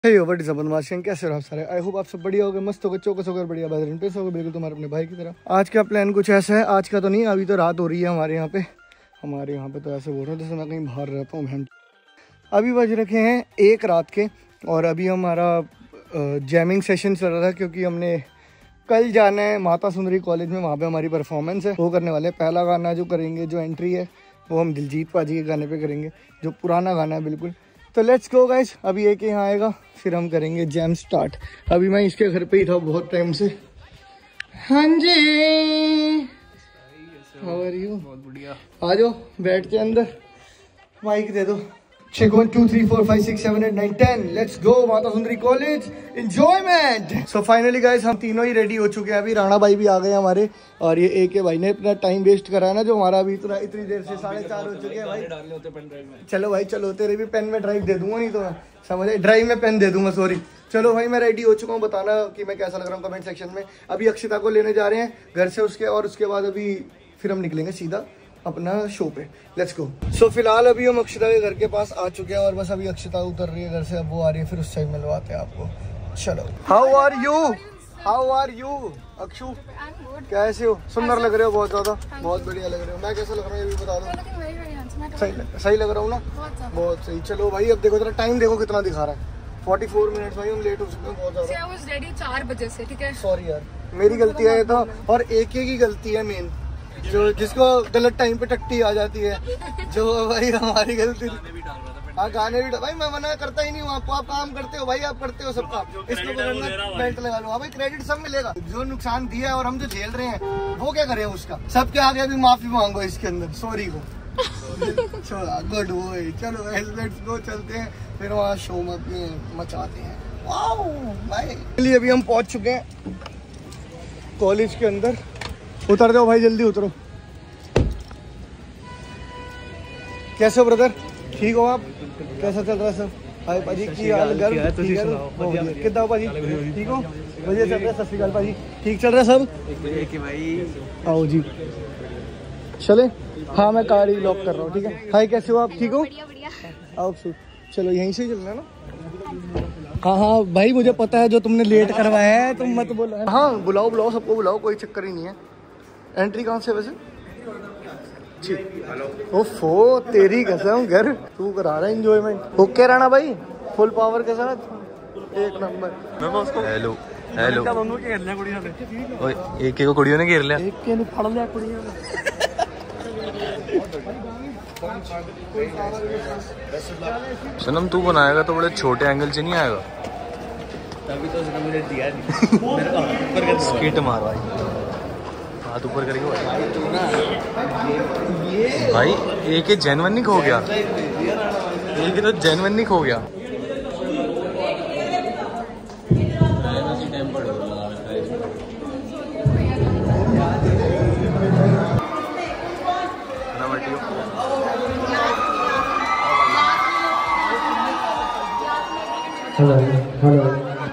Hey yo what is up बदमाशियां, कैसे हो आप सारे। आई होप आप सब बढ़िया होगे, मस्त होगे, चौकस होकर बढ़िया बेहतरीन पेश होगे, बिल्कुल तुम्हारे अपने भाई की तरह। आज का प्लान कुछ ऐसा है, आज का तो नहीं, अभी तो रात हो रही है हमारे यहाँ पे तो ऐसे बोल रहे हैं जैसे मैं कहीं बाहर रहता हूँ। बहन अभी बज रखे हैं 1 रात के और अभी हमारा जैमिंग सेशन चल रहा था क्योंकि हमने कल जाना है माता सुंदरी कॉलेज में, वहाँ पे हमारी परफॉर्मेंस है, वो करने वाले हैं। पहला गाना जो करेंगे, जो एंट्री है वो हम दिलजीत पाजी के गाने पे करेंगे, जो पुराना गाना है बिल्कुल। तो लेट्स गो गाइस, अभी एक यहाँ आएगा फिर हम करेंगे जैम स्टार्ट। अभी मैं इसके घर पे ही था बहुत टाइम से। हाँ जी, हाउ आर यू? बहुत बढ़िया। आ जाओ बैठ के अंदर, माइक दे दो। Check 1 2 3 4 5 6 7 8 9 10। Let's go Mata Sundari college, enjoyment. So finally guys हम तीनों ही रेडी हो चुके हैं। अभी राणा भाई भी आ गए हमारे और ये AK भाई ने इतना टाइम वेस्ट करा है ना, जो हमारा अभी इतनी देर से 4:30 हो चुके हैं भाई। चलो भाई चलो, तेरे भी पेन में ड्राइव दे दूंगा, नहीं तो मैं समझे ड्राइव में पेन दे दूंगा, सॉरी। चलो भाई मैं रेडी हो चुका हूँ, बताना कि मैं कैसा लग रहा हूँ कमेंट सेक्शन में। अभी अक्षिता को लेने जा रहे हैं घर से उसके बाद अभी फिर हम निकलेंगे सीधा अपना शो पे। लेट्स गो। सो फिलहाल अभी हम अक्षिता के घर के पास आ चुके हैं और बस अभी अक्षिता उतर रही है घर से, अब वो आ रही है, फिर उस साइड मिलवाते हैं आपको। चलो, हाउ आर यू अक्षु? कैसे हो? सुंदर लग रहे हो बहुत ज्यादा, बहुत बढ़िया लग रहे हो। मैं कैसा लग रहा हूँ ये भी बता दो। सही लग रहा हूँ ना? बहुत सही। चलो भाई अब देखो जरा टाइम देखो कितना दिखा रहा है, 44 मिनट भाई, हम लेट हो चुके हैं बहुत ज्यादा। 4 बजे से, ठीक है? सॉरी यार, मेरी गलती है ये तो, और AK की गलती है मेन, जो जिसको गलत टाइम पे टट्टी आ जाती है, जो भाई हमारी गलती। हाँ गाने भी भाई मैं मना करता ही नहीं हूँ आपको, आप काम करते हो भाई, आप करते हो सब काम। इसको पकड़ना, बेल्ट लगा लो। हाँ भाई क्रेडिट सब मिलेगा, जो नुकसान दिया है और हम जो झेल रहे हैं वो क्या करें उसका। सबके आगे अभी माफी मांगो इसके अंदर, सॉरी को। Good boy. चलो लेट्स गो, चलते हैं फिर वहाँ शो में मचाते हैं। वाओ भाई, अभी हम पहुँच चुके हैं कॉलेज के अंदर। उतर जाओ भाई, जल्दी उतरो। कैसे हो ब्रदर, ठीक हो आप? कैसा चल रहा है सब? हाय पाजी, की हाल? घर ठीक है? कितना हो पाजी, ठीक हो? बढ़िया चल रहा है। सत श्री अकाल पाजी, ठीक चल रहा है सब? भाई आओ जी, चले। हाँ मैं कार ही लॉक कर रहा हूँ, ठीक है? हाय कैसे हो आप, ठीक हो? आओ चलो यहीं से ही चलना है ना? हाँ भाई मुझे पता है जो तुमने लेट करवाया है, तुम मत बोलो। हाँ बुलाओ सबको बुलाओ, कोई चक्कर ही नहीं है। एंट्री कहाँ से वैसे? ओफो तेरी कसम, घर तू करा रहा है एंजॉयमेंट। ओके राणा भाई, फुल पावर के साथ, एक नंबर। हेलो ओए, AK को कुड़ियों ने घेर लिया, AK ने फाड़ लिया कुड़ियों ने। सनम तू बनाएगा तो बड़े छोटे एंगल से नहीं आएगा। तभी तो सनम मुझे दिया नहीं। स्किट मार भाई, हाथ ऊपर करेंगे भाई। AK जेन्युइन नहीं खो गया, AK तो जेन्युइन नहीं खो गया। हेलो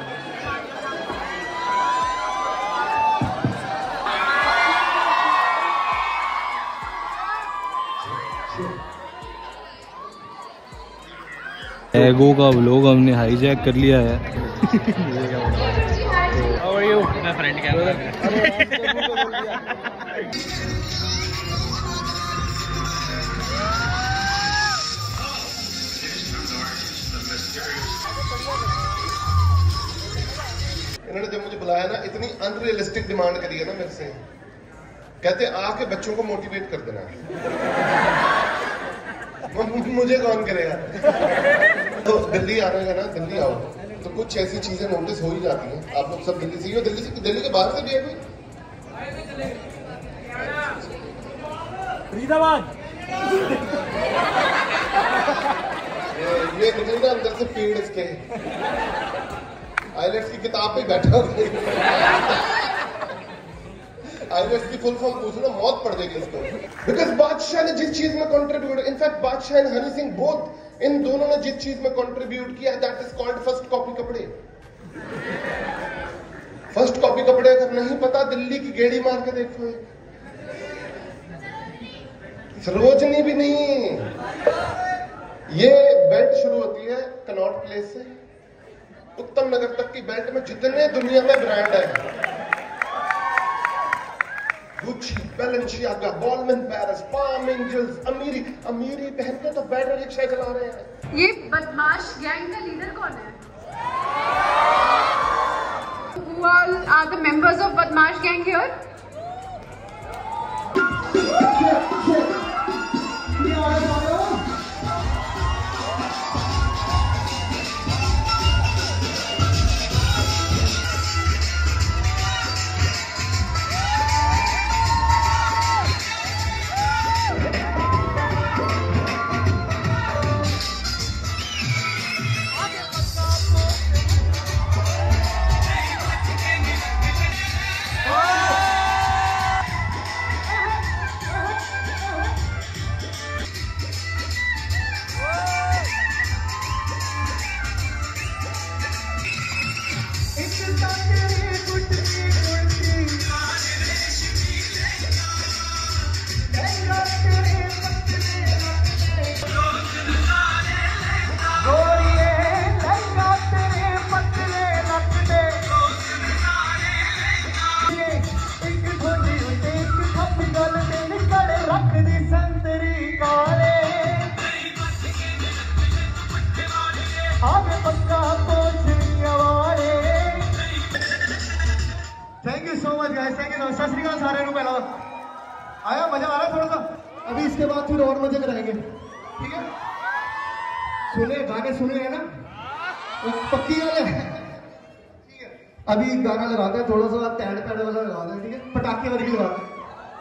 एगो का व्लॉग हमने हाईजैक कर लिया है। इन्होंने जब मुझे बुलाया ना, इतनी अनरियलिस्टिक डिमांड करी है ना मेरे से। कहते आके बच्चों को मोटिवेट कर देना। मुझे कौन करेगा? तो दिल्ली आने का ना, दिल्ली आओ तो कुछ ऐसी चीजें नोटिस हो ही जाती हैं। आप लोग सब दिल्ली से ही हो, दिल्ली के बाहर से भी है कोई? फरीदाबाद। ये निकली ना अंदर से पीड़ इसके। आईलेट्स की किताब पे बैठा आईलेट्स की फुल फॉर्म पूछना मौत पड़ जाएगी इसको। बिकॉज बादशाह ने जिस चीज में contribute, in fact Badshah and Honey Singh both, इन दोनों ने जिस चीज में कंट्रीब्यूट किया, that is called first copy कपड़े। फर्स्ट कॉपी कपड़े अगर नहीं पता, दिल्ली की गेड़ी मार के देखो, सरोजनी भी नहीं। ये बेल्ट शुरू होती है कनॉट प्लेस से, उत्तम नगर तक की बेल्ट में जितने दुनिया में ब्रांड है, Gucci, Balenciaga, Balmain Paris, Palm Angels, Amiri पहन के तो बैटरी रिक्शा चला रहे हैं। ये बदमाश गैंग का लीडर कौन है? Who all are the members of Badmash gang here? Thank you so much guys, thank you. Sat Shri अकाल सारे पहला आया, मजा आ रहा है थोड़ा सा। अभी इसके बाद फिर और मजे कराएंगे, ठीक है? सुने गाने सुने हैं ना, पक्की गल है, ठीक है? अभी गाना लगाते हैं थोड़ा सा टैड पैड वाला लगाते हैं, ठीक है? पटाखे वर्गी लगाते हैं।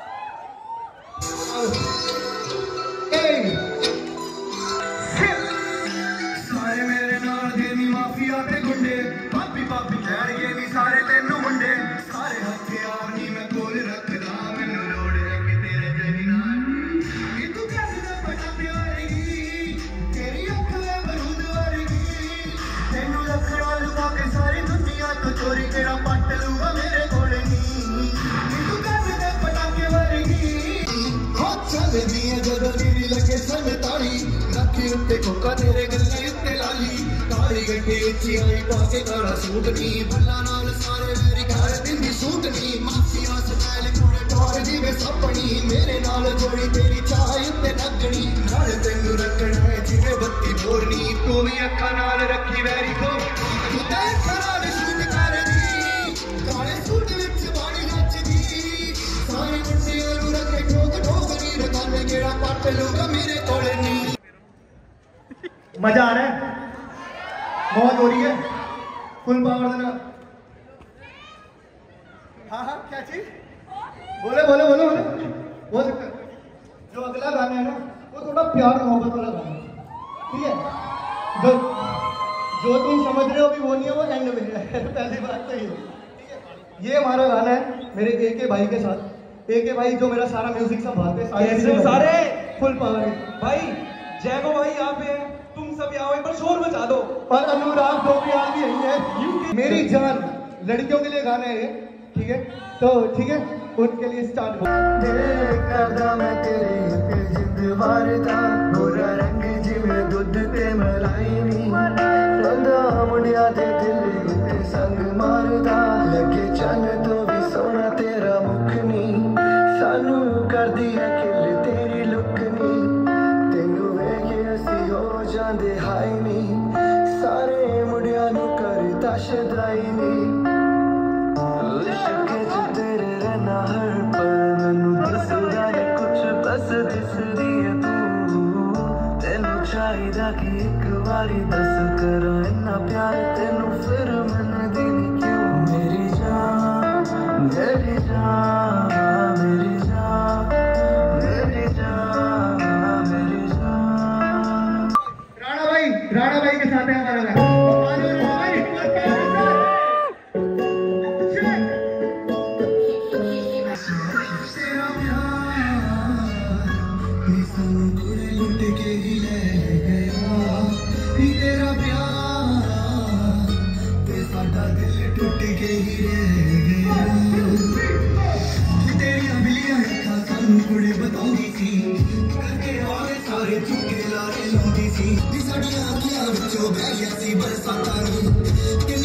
सारे मेरे नाल देनी माफिया ते गुंडे, पापी पापी कह गए नी सारे तेनू मुंडे, सारे हथियार नी मैं कोल रखदा, मैनू लोड़ है कि तेरे तेरी नाल कि तू कैसे दा पटा प्यारेगी, तेरी अख है बरूद वर्गी, तेनू रखड़ा लुका के सारी दुनिया तो चोरी केड़ा पट लूगा मेरे कोले नी, कि तू कैसे दा पटा प्यारेगी। हो चल दिए जदों तेरी लगे सन ताली, रखी उत्ते कोका तेरे गल्ले उत्ते लाली, काली गड्डी उच्ची आई पाके काला सूट नी, बल्ला नाल सारे मेरी घर दिंदी सूट नी, माफिया स्टाइल कुड़े टोर दी वे सपनी, मेरे नाल जोड़ी तेरी चाह उत्ते लगनी, नाल तेनू रखना है जिवे बत्ती बोरनी, तू भी अखा नाल रखी वैरी को, तू ते अखा नाल शूट कर दी, काले सूट विच बाड़ी नचदी, सारे मुंडियां नू रखे ठोक ठोक नी, रखाने केड़ा पट लूगा मेरे कोले नी। मजा आ रहा है, मौज हो रही है, फुल पावर देना। हाँ हाँ, क्या चीज बोले बोले बोले बोले बोल सकते। जो अगला गाना है ना, वो थोड़ा प्यार मोहब्बत वाला गाना है, ठीक है? जो तुम समझ रहे हो अभी वो नहीं है, वो एंड में है। पहली बात तो ये, ठीक है? ये हमारा गाना है मेरे एके भाई के साथ। एके भाई जो मेरा सारा म्यूजिक संभालते हैं, सारे फुल पावर है भाई। जैगो भाई यहाँ पे है, तुम सब यहाँ एक बार शोर मचा दो। और अनुराग डोबरियाल भी यही है। मेरी जान लड़कियों के लिए गाना है ये, ठीक है? तो ठीक है, उनके लिए स्टार्ट हो। संग मारदा लगे चल तो भी सोना तेरा मुख नी, सानू कर दिया किल तेरी लुक नी, तेनू वेखे असी हो जांदे हाई नी, सारे मुंडियां नू करदा शदाई नी, इश्क च तेरे रहना हर पल, मैनू दसदा है कुछ बस दिसदी है तू, तेनू चाहिदा कि एक बारी दस करा इन्ना प्यार तेनू फिर मन दिन क्यों। मेरी जान मेरी जान मेरी जान मेरी जान मेरी जान। राणा भाई के साथ है हमारा गाना। लुट के ही ले गया तेरा प्यार, ते साडा दिल टूट के ही रह गया, तेरिया बिलियां अखां सानू कुड़े बताउंदी सी, करके आए सारे चुके लारे लाउंदी सी, साडियां अखियां विचों बह गया सी बरसातां नी।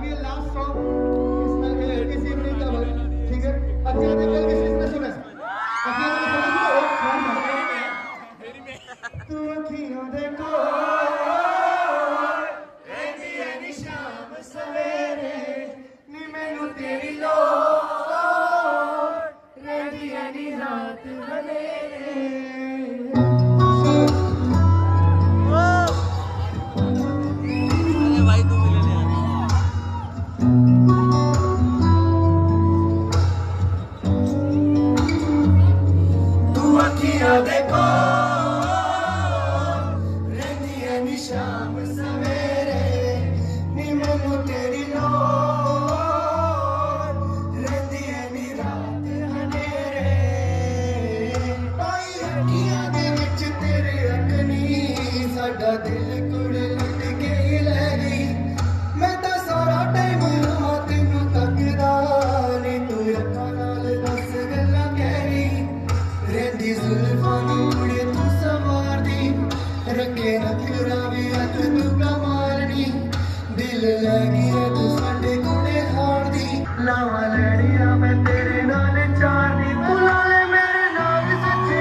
अभी लास्ट सॉन्ग इस इवनिंग का भाई, ठीक है? अचानक कल किस चीज में सुना? तू अखियों देखो ऐसी ऐसी शाम सवेरे नी मैनू तेरी लोड़ रहती ऐसी रात हनेरे। देखो रहती है नी शाम सवेरे नी मैनू तेरी लोड़ रहती है नी रात हनेरे। पाई अखियां दे विच तेरे अखनी साडा दिल कुड़े लुट के ही लै गई। मैं तां सारा टाइम रहां तैनू तकदा नी तू अखां नाल दस गल्लां कह गई। रहंदी जुल्फां नू कुड़े तू सवारदी रखे नखरा भी हथ तू कमालनी दिल लै गया तू साडे कुड़े हार दी। लावा लड़िया मैं तेरे नाल चार दी तू ला ले मेरे नाल सच्चे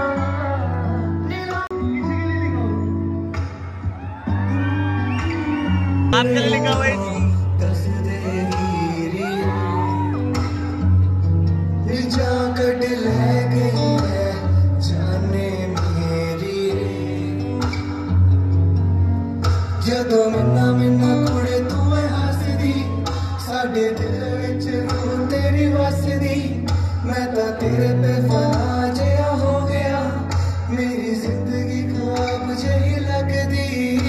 आपके लिखा हुआ है दस दे हीरी जा कट ले गई है जाने मेरी जदों मिन्ना मिन्ना कुड़े तू हसदी साडे दिल विच रूह तेरी वसदी। मैं तां तेरे पे फना जिहा हो गया मेरी जिंदगी ख्वाब जही लगदी।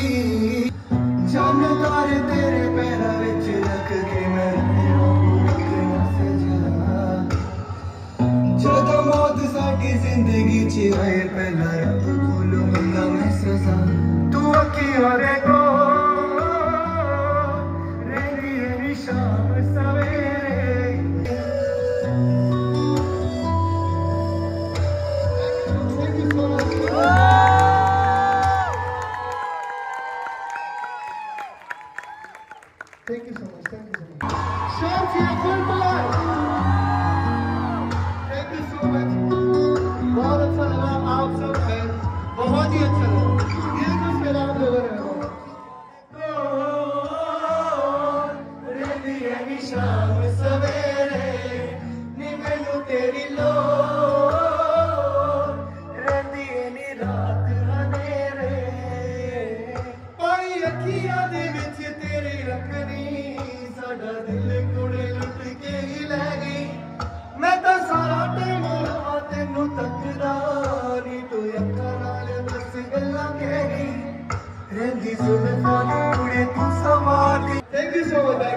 चन्न तारे तेरे पैरां विच रख के मैं जदों मौत साडी जिंदगी च आए पहला रब कोलों मंगा मैं सजा। तू अखियों देखो रहंदी है नी शाम सवेरे। Thank you so much. Thank you so much. Shout to your full blood. Thank you so much. बहुत अच्छा लगा आप सब फैन, बहुत ही अच्छा लगा। ये कुछ कलाम लोगों ने रहती है नी शाम सवेरे नी मैनू तेरी लोड़ रहती है नी रात हनेरे। पाई अखियां दे विच तेरे रखनी साडा दिल कुड़े लुट के ही लै गई। मैं तां सारा टाइम रहां तैनू तकदा नी तू अखां नाल दस गल्लां कह गई। रहंदी जुल्फां नू कुड़े तू सवारदी। थैंक यू सो मच भाई,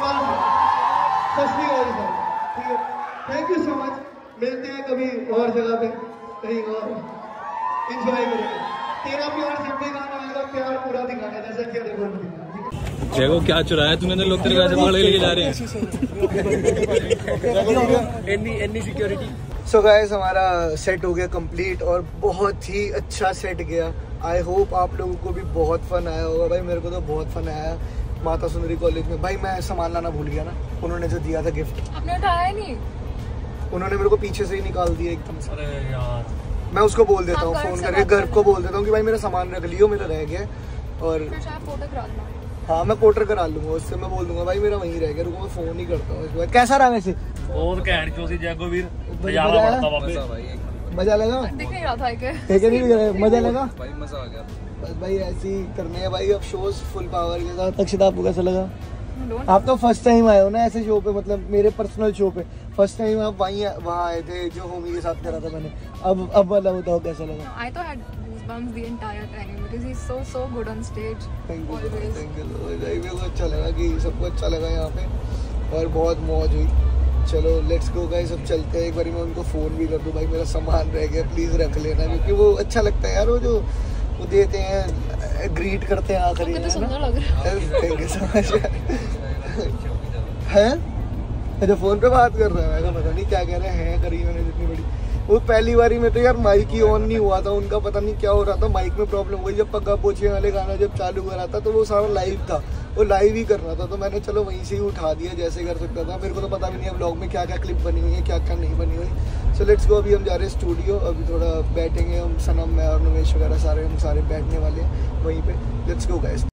सस्ती वाली सर, ठीक है? Thank you so much. मिलते हैं कभी और जगह पे कहीं और एंजॉय करेंगे। तेरा प्यार जब भी गाना आएगा प्यार पूरा दिखाना जैसा कि अरे बोल दिखा। देखो क्या चुराया तूने तो लोग तेरे वैसे पकड़ लेके जा रहे हैं। Any security. सो गाइस हमारा सेट हो गया कंप्लीट और बहुत ही अच्छा सेट गया। आई होप आप लोगों को भी बहुत फन आया होगा। भाई मेरे को तो बहुत फन आया माता सुंदरी कॉलेज में। भाई मैं सामान लाना भूल गया ना, उन्होंने जो दिया था गिफ्ट आपने उठाया नहीं? उन्होंने मेरे को पीछे से ही निकाल दिया एकदम से। अरे यार मैं उसको बोल देता हूँ फोन करके, गर्व को बोल देता हूँ कि भाई मेरा सामान रख लियो, मेरा रह गया। और फोटो करा दो। हाँ मैं पोर्टर करा लूंगा उससे, मैं बोल दूंगा भाई मेरा वहीं रह गया, रुको मैं फोन ही करता हूँ इसके बाद। कैसा रहा वैसे? बहुत घैंट चो सी जैगो वीर, नजारा बढ़ता बाबे। मजा लगा? दिख नहीं रहा था ठीक है नहीं मजा लगा भाई, मजा आ गया। बस भाई ऐसे ही करने हैं भाई अब शोज फुल पावर के साथ। अक्षिता आपको कैसा लगा? आप तो फर्स्ट टाइम आए हो ना ऐसे शो पे, मतलब मेरे पर्सनल शो पे फर्स्ट टाइम आप वहाँ आए थे जो होमी के साथ करा था मैंने। अब वाला बताओ कैसा लगा? I तो had goosebumps the entire time because he's so good on stage. Thank you Always. मेरे को अच्छा लगा कि सबको अच्छा लगा यहाँ पे और बहुत मौज हुई। चलो लेट्स गो गाइस, अब चलते हैं। एक बार मैं उनको फ़ोन भी कर दूँ, भाई मेरा सामान रह गया प्लीज़ रख लेना, क्योंकि वो अच्छा लगता है यार, वो जो वो देते हैं ग्रीट करते हैं आखिरी में, सुंदर लग रहा है। Thank you so much. है अच्छा फ़ोन पे बात कर रहा है, मैं पता नहीं क्या कह रहे हैं करी मैंने जितनी बड़ी। वो पहली बारी में तो यार माइक ही ऑन नहीं हुआ था उनका, पता नहीं क्या हो रहा था, माइक में प्रॉब्लम हुई। जब पग्गा पोछे वाले गाना जब चालू करा था तो वो सारा लाइव था, वो लाइव ही करना था, तो मैंने चलो वहीं से ही उठा दिया जैसे कर सकता था। मेरे को तो पता भी नहीं है व्लॉग में क्या क्या क्लिप बनी हुई है, क्या क्या नहीं बनी हुई। सो लेट्स गो, अभी हम जा रहे हैं स्टूडियो, अभी थोड़ा बैठेंगे हम, सनम, मैं और नवेश वगैरह सारे, हम सारे बैठने वाले हैं वहीं पे। Let's go guys.